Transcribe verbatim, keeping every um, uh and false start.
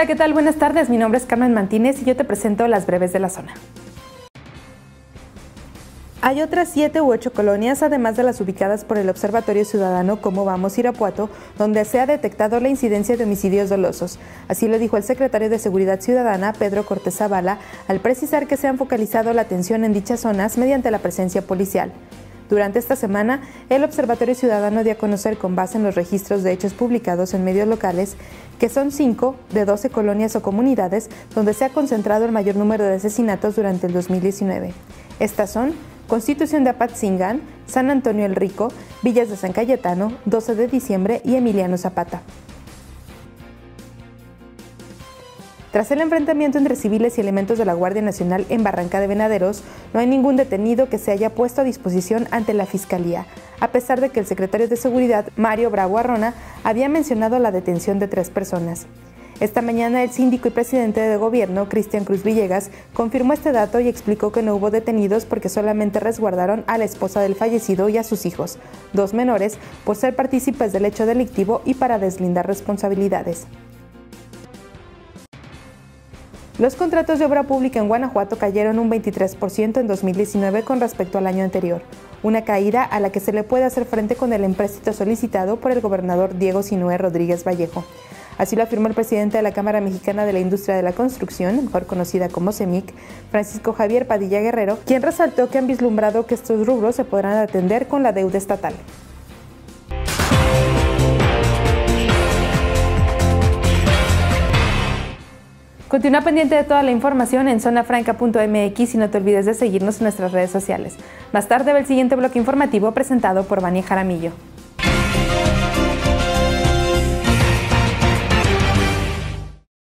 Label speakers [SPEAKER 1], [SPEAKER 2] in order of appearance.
[SPEAKER 1] Hola, ¿qué tal? Buenas tardes, mi nombre es Carmen Martínez y yo te presento las breves de la zona. Hay otras siete u ocho colonias, además de las ubicadas por el Observatorio Ciudadano como Vamos Irapuato, donde se ha detectado la incidencia de homicidios dolosos. Así lo dijo el secretario de Seguridad Ciudadana, Pedro Cortés Zavala, al precisar que se han focalizado la atención en dichas zonas mediante la presencia policial. Durante esta semana, el Observatorio Ciudadano dio a conocer, con base en los registros de hechos publicados en medios locales, que son cinco de doce colonias o comunidades donde se ha concentrado el mayor número de asesinatos durante el dos mil diecinueve. Estas son Constitución de Apatzingán, San Antonio el Rico, Villas de San Cayetano, doce de diciembre y Emiliano Zapata. Tras el enfrentamiento entre civiles y elementos de la Guardia Nacional en Barranca de Venaderos, no hay ningún detenido que se haya puesto a disposición ante la Fiscalía, a pesar de que el secretario de Seguridad, Mario Bravo Arrona, había mencionado la detención de tres personas. Esta mañana el síndico y presidente de gobierno, Cristian Cruz Villegas, confirmó este dato y explicó que no hubo detenidos porque solamente resguardaron a la esposa del fallecido y a sus hijos, dos menores, por ser partícipes del hecho delictivo y para deslindar responsabilidades. Los contratos de obra pública en Guanajuato cayeron un veintitrés por ciento en dos mil diecinueve con respecto al año anterior, una caída a la que se le puede hacer frente con el empréstito solicitado por el gobernador Diego Sinué Rodríguez Vallejo. Así lo afirmó el presidente de la Cámara Mexicana de la Industria de la Construcción, mejor conocida como CEMIC, Francisco Javier Padilla Guerrero, quien resaltó que han vislumbrado que estos rubros se podrán atender con la deuda estatal. Continúa pendiente de toda la información en zona franca punto m x y no te olvides de seguirnos en nuestras redes sociales. Más tarde va el siguiente bloque informativo presentado por Vania Jaramillo.